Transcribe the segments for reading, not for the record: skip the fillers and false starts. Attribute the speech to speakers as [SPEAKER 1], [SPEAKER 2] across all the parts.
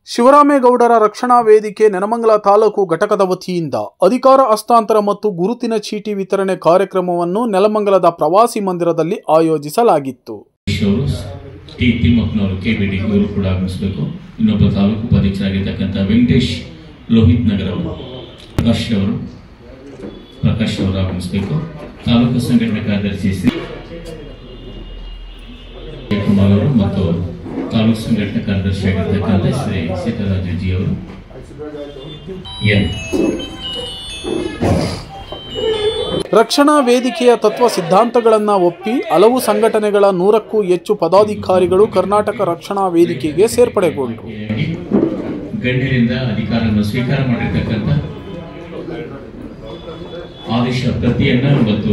[SPEAKER 1] ಶಿವರಾಮೇಗೌಡರ ರಕ್ಷಣಾ ವೇದಿಕೆ ನೆಲಮಂಗಲ ತಾಲೂಕು ಘಟಕದ ವತಿಯಿಂದ ಅಧಿಕಾರ ಹಸ್ತಾಂತರ ಮತ್ತು ಗುರುತಿನ ಚೀಟಿ ವಿತರಣೆ ಕಾರ್ಯಕ್ರಮವನ್ನು ನೆಲಮಂಗಲದ ಪ್ರವಾಸಿ ಮಂದಿರದಲ್ಲಿ ಆಯೋಜಿಸಲಾಗಿತ್ತು.
[SPEAKER 2] ಇನ್ನೊಬ್ಬ ತಾಲೂಕು ಉಪಾಧ್ಯಕ್ಷರಾಗಿರ್ತಕ್ಕಂಥ ವೆಂಕಟೇಶ್ ಲೋಹಿತ್ ನಗರ್ ಅವರು ಪ್ರಕಾಶ್ ಅವರು ಆಗಮಿಸಬೇಕು. ತಾಲೂಕು ಸಂಘಟನಾ ಕಾರ್ಯದರ್ಶಿ ಕುಮಾರ್ ಅವರು ಮತ್ತು ತಾಲೂಕು ಸಂಘಟನಾ ಕಾರ್ಯದರ್ಶಿ ಆಗಿರ್ತಕ್ಕಂಥ ಶ್ರೀ ಸೀತಾರಾಜಿ ಅವರು
[SPEAKER 1] ರಕ್ಷಣಾ ವೇದಿಕೆಯ ತತ್ವ ಸಿದ್ಧಾಂತಗಳನ್ನು ಒಪ್ಪಿ ಹಲವು ಸಂಘಟನೆಗಳ 100ಕ್ಕೂ ಹೆಚ್ಚು ಪದಾಧಿಕಾರಿಗಳು ಕರ್ನಾಟಕ ರಕ್ಷಣಾ ವೇದಿಕೆಗೆ ಸೇರ್ಪಡೆಗೊಂಡರು.
[SPEAKER 2] ಗಣ್ಯರಿಂದ ಅಧಿಕಾರವನ್ನು ಸ್ವೀಕಾರ ಮಾಡಿರ್ತಕ್ಕಂಥ ಆದೇಶ ಪ್ರತಿಯನ್ನ ಮತ್ತು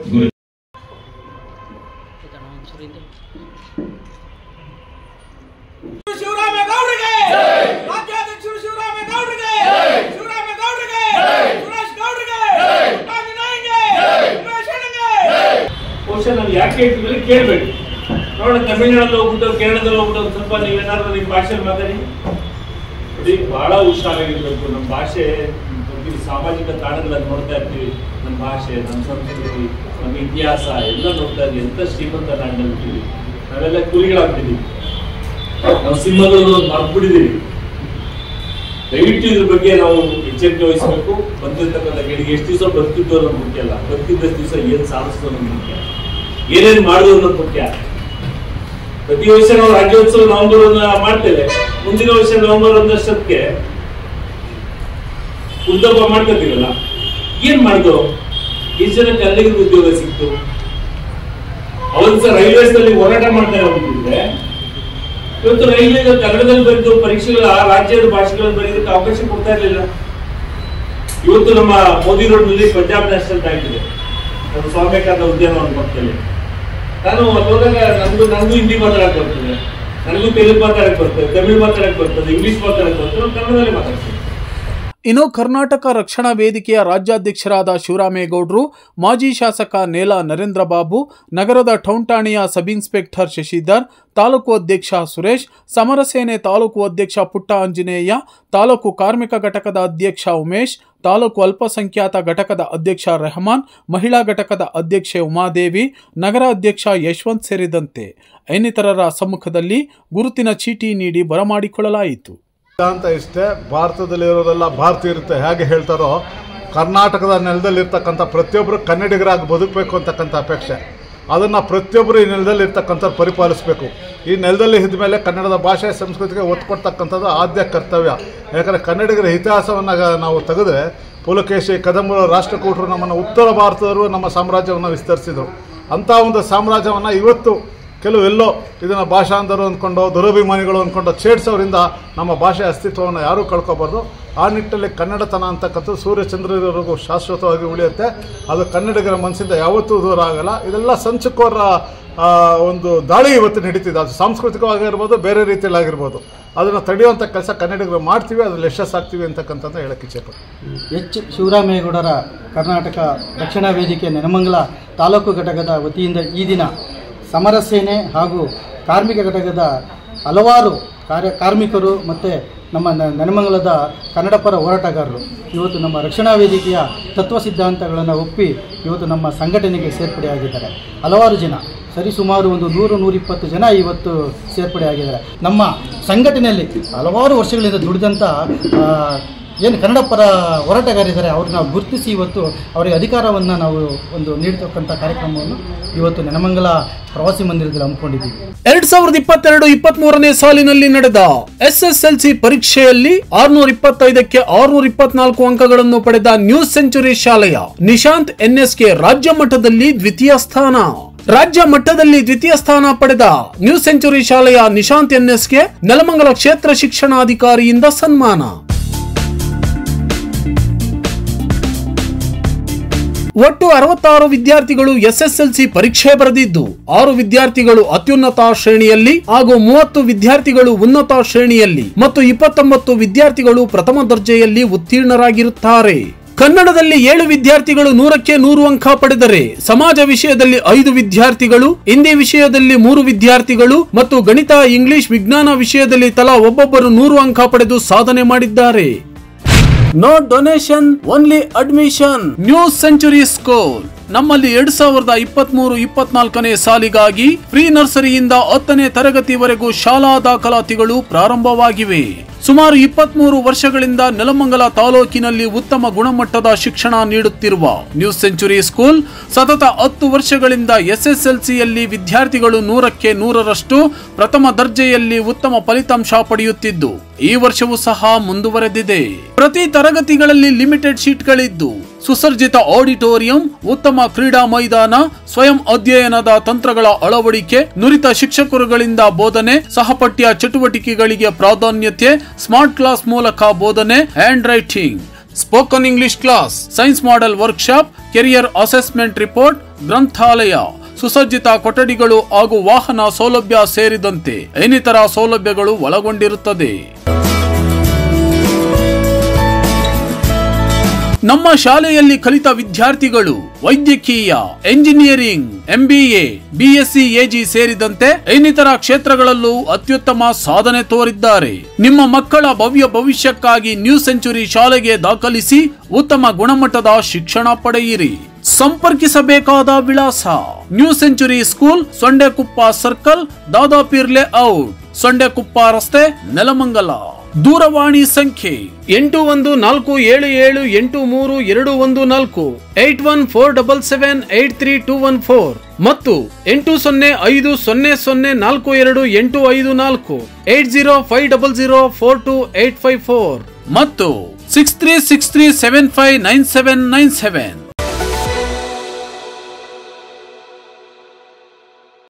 [SPEAKER 3] ನಾವು ಯಾಕೆ ಕೇಳಬೇಕು ನೋಡ ತಮಿಳುನಾಡಲ್ಲಿ ಹೋಗ್ಬಿಟ್ಟು ಕೇರಳದಲ್ಲಿ ಹೋಗ್ಬಿಟ್ಟು ಸ್ವಲ್ಪ ನೀವೇನಾದ್ರೂ ನಿಮ್ಮ ಭಾಷೆಯಲ್ಲಿ ಮಾತಾಡಿ ಬಹಳ ಹುಷಾರಾಗಿರ್ಬೇಕು. ನಮ್ಮ ಭಾಷೆ ಸಾಮಾಜಿಕ ತಾಣಗಳನ್ನು ನೋಡ್ತಾ ಇರ್ತೀವಿ. ನಮ್ಮ ಭಾಷೆ, ನಮ್ಮ ಸಂಸ್ಕೃತಿ, ನಮ್ಮ ಇತಿಹಾಸ ಎಲ್ಲ ನೋಡ್ತಾ ಇದ್ದೀವಿ. ಎಂತ ಶ್ರೀಮಂತ ನಾಡಿನಲ್ಲಿ ನಾವೆಲ್ಲ ಕೂಲಿಗಳಾಗ್ತಿದ್ದೀವಿ. ನಾವು ಸಿಂಹಗಳು ಮರ್ಬಿಟ್ಟಿದ್ದೀವಿ. ದಯವಿಟ್ಟು ಇದ್ರ ಬಗ್ಗೆ ನಾವು ಎಚ್ಚರಿಕೆ ವಹಿಸಬೇಕು. ಬಂದಿರ್ತಕ್ಕಂಥ ಗಳಿಗೆ ಎಷ್ಟು ದಿವಸ ಬರ್ತಿದ್ದು ಅನ್ನೋದು ಮುಖ್ಯ ಅಲ್ಲ, ಬರ್ತಿದ್ದಷ್ಟು ದಿವಸ ಏನ್ ಸಾಧಿಸೋದು ಅನ್ನೋದು ಮುಖ್ಯ, ಏನೇನು ಮಾಡೋದು ಅನ್ನೋದು ಮುಖ್ಯ. ಪ್ರತಿ ವರ್ಷ ನಾವು ರಾಜ್ಯೋತ್ಸವ ನವೆಂಬರ್ ಮಾಡ್ತೇವೆ. ಮುಂದಿನ ವರ್ಷ ನವೆಂಬರ್ 1 ಉದ್ದಪ್ಪ ಮಾಡ್ಕೊತೀವಲ್ಲ, ಏನ್ ಮಾಡ್ದು? ಎಷ್ಟು ಜನ ಕನ್ನಡಿಗರಿಗೆ ಉದ್ಯೋಗ ಸಿಕ್ತು? ಅವತ್ತು ರೈಲ್ವೇಸ್ ನಲ್ಲಿ ಹೋರಾಟ ಮಾಡ್ತಾ ಹೋಗ್ತಿದ್ರೆ ಇವತ್ತು ರೈಲ್ವೆ ಕನ್ನಡದಲ್ಲಿ ಬರೆದು ಪರೀಕ್ಷೆಗಳ ರಾಜ್ಯದ ಭಾಷೆಗಳನ್ನು ಬರೆಯೋದಕ್ಕೆ ಅವಕಾಶ ಕೊಡ್ತಾ ಇರಲಿಲ್ಲ. ಇವತ್ತು ನಮ್ಮ ಮೋದಿ ರೋಡ್ ನಲ್ಲಿ ಪಂಜಾಬ್ ನ್ಯಾಷನಲ್ ಬ್ಯಾಂಕ್ ಇದೆ, ನಮ್ಮ ಸ್ವಾಮಿಕಾಂತ ಉದ್ಯಾನವನ ಪಕ್ಕದಲ್ಲಿ. ನಾನು ಹೋದಾಗ ನನಗೂ ಹಿಂದಿ ಮಾತಾಡಕ್ ಬರ್ತದೆ, ನನಗೂ ತೆಲುಗು ಮಾತಾಡಕ್ ಬರ್ತದೆ, ತಮಿಳು ಮಾತಾಡಕ್ ಬರ್ತದೆ, ಇಂಗ್ಲಿಷ್ ಮಾತಾಡಕ್ ಬರ್ತದೆ, ನಾನು ಕನ್ನಡದಲ್ಲಿ ಮಾತಾಡ್ತೀನಿ.
[SPEAKER 1] ಇನ್ನು ಕರ್ನಾಟಕ ರಕ್ಷಣಾ ವೇದಿಕೆಯ ರಾಜ್ಯಾಧ್ಯಕ್ಷರಾದ ಶಿವರಾಮೇಗೌಡರು, ಮಾಜಿ ಶಾಸಕ ನೇಲ ನರೇಂದ್ರ ಬಾಬು, ನಗರದ ಟೌನ್ ಠಾಣೆಯ ಸಬ್ ಇನ್ಸ್ಪೆಕ್ಟರ್ ಶಶಿಧರ್, ತಾಲೂಕು ಅಧ್ಯಕ್ಷ ಸುರೇಶ್, ಸಮರಸೇನೆ ತಾಲೂಕು ಅಧ್ಯಕ್ಷ ಪುಟ್ಟ ಆಂಜನೇಯ, ತಾಲೂಕು ಕಾರ್ಮಿಕ ಘಟಕದ ಅಧ್ಯಕ್ಷ ಉಮೇಶ್, ತಾಲೂಕು ಅಲ್ಪಸಂಖ್ಯಾತ ಘಟಕದ ಅಧ್ಯಕ್ಷ ರೆಹಮಾನ್, ಮಹಿಳಾ ಘಟಕದ ಅಧ್ಯಕ್ಷೆ ಉಮಾದೇವಿ, ನಗರ ಅಧ್ಯಕ್ಷ ಯಶವಂತ್ ಸೇರಿದಂತೆ ಇನ್ನಿತರರ ಸಮ್ಮುಖದಲ್ಲಿ ಗುರುತಿನ ಚೀಟಿ ನೀಡಿ ಬರಮಾಡಿಕೊಳ್ಳಲಾಯಿತು.
[SPEAKER 4] ಅಂತ ಇಷ್ಟೇ, ಭಾರತದಲ್ಲಿರೋರೆಲ್ಲ ಭಾರತೀಯರುತ್ತೆ ಹೇಗೆ ಹೇಳ್ತಾರೋ, ಕರ್ನಾಟಕದ ನೆಲದಲ್ಲಿರ್ತಕ್ಕಂಥ ಪ್ರತಿಯೊಬ್ಬರು ಕನ್ನಡಿಗರಾಗಿ ಬದುಕಬೇಕು ಅಂತಕ್ಕಂಥ ಅಪೇಕ್ಷೆ. ಅದನ್ನು ಪ್ರತಿಯೊಬ್ಬರು ಈ ನೆಲದಲ್ಲಿ ಇರ್ತಕ್ಕಂಥವ್ರು ಪರಿಪಾಲಿಸಬೇಕು. ಈ ನೆಲದಲ್ಲಿ ಇದ್ದ ಮೇಲೆ ಕನ್ನಡದ ಭಾಷೆ ಸಂಸ್ಕೃತಿಗೆ ಒತ್ತು ಕೊಡ್ತಕ್ಕಂಥದ್ದು ಆದ್ಯ ಕರ್ತವ್ಯ. ಯಾಕಂದರೆ ಕನ್ನಡಿಗರ ಇತಿಹಾಸವನ್ನು ನಾವು ತೆಗೆದ್ರೆ ಪುಲಕೇಶಿ, ಕದಂಬರು, ರಾಷ್ಟ್ರಕೂಟರು ನಮ್ಮನ್ನು ಉತ್ತರ ಭಾರತದವರು ನಮ್ಮ ಸಾಮ್ರಾಜ್ಯವನ್ನು ವಿಸ್ತರಿಸಿದರು. ಅಂಥ ಒಂದು ಸಾಮ್ರಾಜ್ಯವನ್ನು ಇವತ್ತು ಕೆಲವೆಲ್ಲೋ ಇದನ್ನು ಭಾಷಾಂಧರು ಅಂದ್ಕೊಂಡು, ದುರಭಿಮಾನಿಗಳು ಅಂದ್ಕೊಂಡು ಛೇಡ್ಸೋರಿಂದ ನಮ್ಮ ಭಾಷೆ ಅಸ್ತಿತ್ವವನ್ನು ಯಾರೂ ಕಳ್ಕೊಬಾರ್ದು. ಆ ನಿಟ್ಟಲ್ಲಿ ಕನ್ನಡತನ ಅಂತಕ್ಕಂಥದ್ದು ಸೂರ್ಯಚಂದ್ರವರೆಗೂ ಶಾಶ್ವತವಾಗಿ ಉಳಿಯುತ್ತೆ. ಅದು ಕನ್ನಡಿಗರ ಮನಸ್ಸಿಂದ ಯಾವತ್ತೂ ದೂರ ಆಗಲ್ಲ. ಇದೆಲ್ಲ ಸಂಚುಕೋರ ಒಂದು ದಾಳಿ ಇವತ್ತು ನಡೀತಿದೆ. ಅದು ಸಾಂಸ್ಕೃತಿಕವಾಗಿರ್ಬೋದು, ಬೇರೆ ರೀತಿಯಲ್ಲಿ ಆಗಿರ್ಬೋದು. ಅದನ್ನು ತಡೆಯುವಂಥ ಕೆಲಸ ಕನ್ನಡಿಗರು ಮಾಡ್ತೀವಿ, ಅದರಲ್ಲಿ ಯಶಸ್ಸಾಗ್ತೀವಿ ಅಂತಕ್ಕಂಥದ್ದು ಹೇಳಕ್ಕೆ ಇಚ್ಛೆಪಡ್ತೀನಿ.
[SPEAKER 5] ಶಿವರಾಮೇಗೌಡರ ಕರ್ನಾಟಕ ರಕ್ಷಣಾ ವೇದಿಕೆ ನೆಲಮಂಗಲ ತಾಲೂಕು ಘಟಕದ ವತಿಯಿಂದ ಈ ದಿನ ಸಮರಸೇನೆ ಹಾಗೂ ಕಾರ್ಮಿಕ ಘಟಕದ ಹಲವಾರು ಕಾರ್ಮಿಕರು ಮತ್ತು ನಮ್ಮ ನೆಲಮಂಗಲದ ಕನ್ನಡಪರ ಹೋರಾಟಗಾರರು ಇವತ್ತು ನಮ್ಮ ರಕ್ಷಣಾ ವೇದಿಕೆಯ ತತ್ವ ಸಿದ್ಧಾಂತಗಳನ್ನು ಒಪ್ಪಿ ಇವತ್ತು ನಮ್ಮ ಸಂಘಟನೆಗೆ ಸೇರ್ಪಡೆಯಾಗಿದ್ದಾರೆ. ಹಲವಾರು ಜನ, ಸರಿಸುಮಾರು ಒಂದು 100-120 ಜನ ಇವತ್ತು ಸೇರ್ಪಡೆಯಾಗಿದ್ದಾರೆ. ನಮ್ಮ ಸಂಘಟನೆಯಲ್ಲಿ ಹಲವಾರು ವರ್ಷಗಳಿಂದ ದುಡಿದಂಥ ಏನು ಕನ್ನಡ ಪರ ಹೋರಾಟಗಾರಿದ್ದಾರೆ, ಅವ್ರನ್ನ ಗುರುತಿಸಿ ಇವತ್ತು ಅವರಿಗೆ ಅಧಿಕಾರವನ್ನು ನಾವು ಒಂದು ನೀಡತಕ್ಕಂಥ ಕಾರ್ಯಕ್ರಮವನ್ನು ಇವತ್ತು ನೆಲಮಂಗಲ ಪ್ರವಾಸಿ ಮಂದಿರದಲ್ಲಿ ಹಮ್ಮಿಕೊಂಡಿದ್ದೀವಿ.
[SPEAKER 1] 2022-23ನೇ ಸಾಲಿನಲ್ಲಿ ನಡೆದ SSLC ಪರೀಕ್ಷೆಯಲ್ಲಿ 625ಕ್ಕೆ 624 ಅಂಕಗಳನ್ನು ಪಡೆದ ನ್ಯೂ ಸೆಂಚುರಿ ಶಾಲೆಯ ನಿಶಾಂತ್ NSK ರಾಜ್ಯ ಮಟ್ಟದಲ್ಲಿ ದ್ವಿತೀಯ ಸ್ಥಾನ. ರಾಜ್ಯ ಮಟ್ಟದಲ್ಲಿ ದ್ವಿತೀಯ ಸ್ಥಾನ ಪಡೆದ ನ್ಯೂ ಸೆಂಚುರಿ ಶಾಲೆಯ ನಿಶಾಂತ್ NSK ನೆಲಮಂಗಲ ಕ್ಷೇತ್ರ ಶಿಕ್ಷಣಾಧಿಕಾರಿಯಿಂದ ಸನ್ಮಾನ. ಒಟ್ಟು 66 ವಿದ್ಯಾರ್ಥಿಗಳು SSLC ಪರೀಕ್ಷೆ ಬರೆದಿದ್ದು 6 ವಿದ್ಯಾರ್ಥಿಗಳು ಅತ್ಯುನ್ನತ ಶ್ರೇಣಿಯಲ್ಲಿ ಹಾಗೂ 30 ವಿದ್ಯಾರ್ಥಿಗಳು ಉನ್ನತ ಶ್ರೇಣಿಯಲ್ಲಿ ಮತ್ತು 29 ವಿದ್ಯಾರ್ಥಿಗಳು ಪ್ರಥಮ ದರ್ಜೆಯಲ್ಲಿ ಉತ್ತೀರ್ಣರಾಗಿರುತ್ತಾರೆ. ಕನ್ನಡದಲ್ಲಿ 7 ವಿದ್ಯಾರ್ಥಿಗಳು 100ಕ್ಕೆ 100 ಅಂಕ ಪಡೆದರೆ ಸಮಾಜ ವಿಷಯದಲ್ಲಿ 5 ವಿದ್ಯಾರ್ಥಿಗಳು, ಹಿಂದಿ ವಿಷಯದಲ್ಲಿ 3 ವಿದ್ಯಾರ್ಥಿಗಳು ಮತ್ತು ಗಣಿತ, ಇಂಗ್ಲಿಷ್, ವಿಜ್ಞಾನ ವಿಷಯದಲ್ಲಿ ತಲಾ ಒಬ್ಬೊಬ್ಬರು 100 ಅಂಕ ಪಡೆದು ಸಾಧನೆ ಮಾಡಿದ್ದಾರೆ. No donation, only admission. New century school ನಮ್ಮಲ್ಲಿ 2023-24ನೇ ಸಾಲಿಗಾಗಿ ಪ್ರೀ ನರ್ಸರಿಯಿಂದ 10ನೇ ತರಗತಿವರೆಗೂ ಶಾಲಾ ದಾಖಲಾತಿಗಳು ಪ್ರಾರಂಭವಾಗಿವೆ. ಸುಮಾರು 23 ವರ್ಷಗಳಿಂದ ನೆಲಮಂಗಲ ತಾಲೂಕಿನಲ್ಲಿ ಉತ್ತಮ ಗುಣಮಟ್ಟದ ಶಿಕ್ಷಣ ನೀಡುತ್ತಿರುವ ನ್ಯೂ ಸೆಂಚುರಿ ಸ್ಕೂಲ್ ಸತತ 10 ವರ್ಷಗಳಿಂದ SSLCಯಲ್ಲಿ ವಿದ್ಯಾರ್ಥಿಗಳು 100ಕ್ಕೆ 100ರಷ್ಟು ಪ್ರಥಮ ದರ್ಜೆಯಲ್ಲಿ ಉತ್ತಮ ಫಲಿತಾಂಶ ಪಡೆಯುತ್ತಿದ್ದು ಈ ವರ್ಷವೂ ಸಹ ಮುಂದುವರೆದಿದೆ. ಪ್ರತಿ ತರಗತಿಗಳಲ್ಲಿ ಲಿಮಿಟೆಡ್ ಶೀಟ್ಗಳಿದ್ದು ಸುಸರ್ಜಿತ ಆಡಿಟೋರಿಯಂ, ಉತ್ತಮ ಕ್ರೀಡಾ ಮೈದಾನ, ಸ್ವಯಂ ಅಧ್ಯಯನದ ತಂತ್ರಗಳ ಅಳವಡಿಕೆ, ನುರಿತ ಶಿಕ್ಷಕರುಗಳಿಂದ ಬೋಧನೆ, ಸಹಪಠ್ಯ ಚಟುವಟಿಕೆಗಳಿಗೆ ಪ್ರಾಧಾನ್ಯತೆ, ಸ್ಮಾರ್ಟ್ ಕ್ಲಾಸ್ ಮೂಲಕ ಬೋಧನೆ, handwriting, spoken English class, science model workshop, career assessment report, ಗ್ರಂಥಾಲಯ, ಸುಸಜ್ಜಿತ ಕೊಠಡಿಗಳು ಹಾಗೂ ವಾಹನ ಸೌಲಭ್ಯ ಸೇರಿದಂತೆ ಇನ್ನಿತರ ಸೌಲಭ್ಯಗಳು ಒಳಗೊಂಡಿರುತ್ತದೆ. ನಮ್ಮ ಶಾಲೆಯಲ್ಲಿ ಕಲಿತ ವಿದ್ಯಾರ್ಥಿಗಳು ವೈದ್ಯಕೀಯ, ಎಂಜಿನಿಯರಿಂಗ್, MBA, BSc AG ಸೇರಿದಂತೆ ಇನ್ನಿತರ ಕ್ಷೇತ್ರಗಳಲ್ಲೂ ಅತ್ಯುತ್ತಮ ಸಾಧನೆ ತೋರಿದ್ದಾರೆ. ನಿಮ್ಮ ಮಕ್ಕಳ ಭವ್ಯ ಭವಿಷ್ಯಕ್ಕಾಗಿ ನ್ಯೂ ಸೆಂಚುರಿ ಶಾಲೆಗೆ ದಾಖಲಿಸಿ ಉತ್ತಮ ಗುಣಮಟ್ಟದ ಶಿಕ್ಷಣ ಪಡೆಯಿರಿ. ಸಂಪರ್ಕಿಸಬೇಕಾದ ವಿಳಾಸ: new century school, Sondekoppa circle, Dadapeer layout, Sondekoppa ರಸ್ತೆ, ನೆಲಮಂಗಲ. ದೂರವಾಣಿ ಸಂಖ್ಯೆ 8147783214, 8147783214 ಮತ್ತು 8050042854, 8050042854 ಮತ್ತು 6363759797.